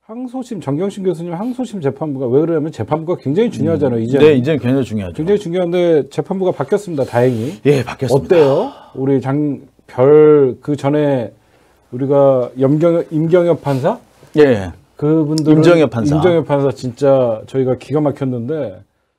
항소심 정경심 교수님 항소심 재판부가 왜 그러냐면 재판부가 굉장히 중요하잖아요. 이제 네, 이제는 굉장히 중요하죠. 굉장히 중요한데 재판부가 바뀌었습니다. 다행히. 예, 바뀌었습니다. 어때요? 우리 별 그 전에 우리가 임경엽 판사? 예. 그분들은 임정엽 판사. 임정엽 판사 진짜 저희가 기가 막혔는데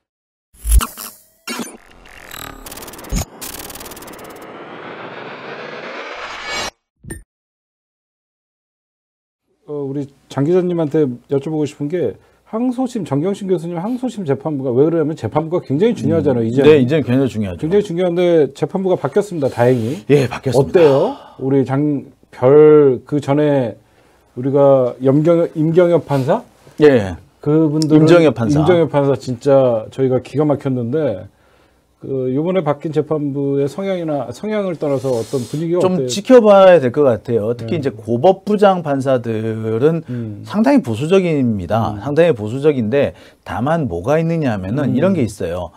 우리 장 기자님한테 여쭤보고 싶은 게 항소심 정경심 교수님 항소심 재판부가 왜 그러냐면 재판부가 굉장히 중요하잖아요. 이제 네, 이제는 굉장히 중요하죠. 굉장히 중요한데 재판부가 바뀌었습니다. 다행히. 예, 바뀌었습니다. 어때요? 우리 별 그 전에 우리가 임경엽 판사? 예. 그분들은 임정엽 판사 진짜 저희가 기가 막혔는데 그 이번에 바뀐 재판부의 성향을 떠나서 어떤 분위기가 좀 어때요? 지켜봐야 될 것 같아요. 특히 이제 고법부장 판사들은 상당히 보수적입니다. 상당히 보수적인데 다만 뭐가 있느냐 하면은 이런 게 있어요.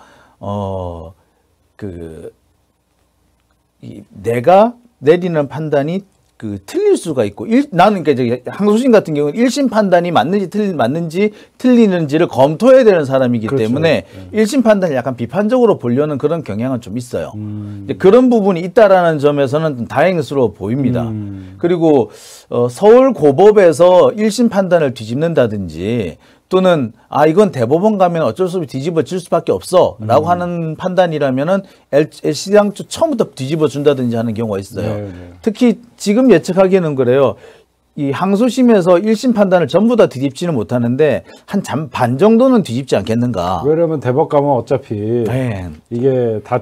내가 내리는 판단이 틀릴 수가 있고, 나는 그러니까 항소심 같은 경우는 1심 판단이 맞는지 틀리는지를 검토해야 되는 사람이기 그렇죠. 때문에 1심 판단을 약간 비판적으로 보려는 그런 경향은 좀 있어요. 그런 부분이 있다라는 점에서는 좀 다행스러워 보입니다. 그리고 서울 고법에서 1심 판단을 뒤집는다든지 또는 이건 대법원 가면 어쩔 수 없이 뒤집어질 수밖에 없어 라고 하는 판단이라면은 LC당 처음부터 뒤집어준다든지 하는 경우가 있어요. 네. 특히 지금 예측하기에는 그래요. 이 항소심에서 1심 판단을 전부 다 뒤집지는 못하는데 한 반 정도는 뒤집지 않겠는가. 왜냐면 대법 가면 어차피 네. 이게 다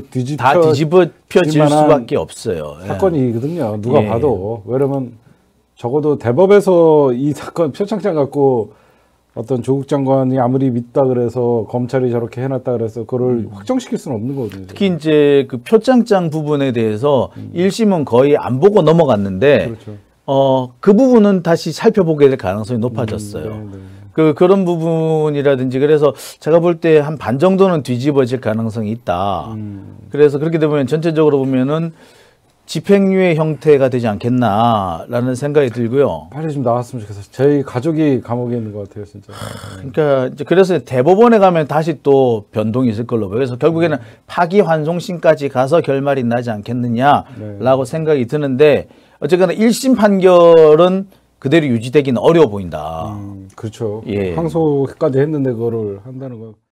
뒤집어질 수밖에 없어요. 사건이거든요. 누가 예. 봐도. 왜냐면 적어도 대법에서 이 사건 표창장 갖고 어떤 조국 장관이 아무리 믿다 그래서 검찰이 저렇게 해놨다 그래서 그걸 확정시킬 수는 없는 거거든요. 특히 이제 그 표창장 부분에 대해서 1심은 거의 안 보고 넘어갔는데 그렇죠. 그 부분은 다시 살펴보게 될 가능성이 높아졌어요. 그런 부분이라든지 그래서 제가 볼 때 한 반 정도는 뒤집어질 가능성이 있다. 그래서 그렇게 되면 전체적으로 보면은 집행유예 형태가 되지 않겠나라는 생각이 들고요. 빨리 좀 나왔으면 좋겠어요. 저희 가족이 감옥에 있는 것 같아요, 진짜. 그러니까 이제 그래서 대법원에 가면 다시 또 변동이 있을 걸로 보여요. 그래서 결국에는 파기환송심까지 가서 결말이 나지 않겠느냐라고 생각이 드는데 어쨌거나 1심 판결은 그대로 유지되기는 어려워 보인다. 그렇죠. 예. 항소까지 했는데 그거를 한다는 거.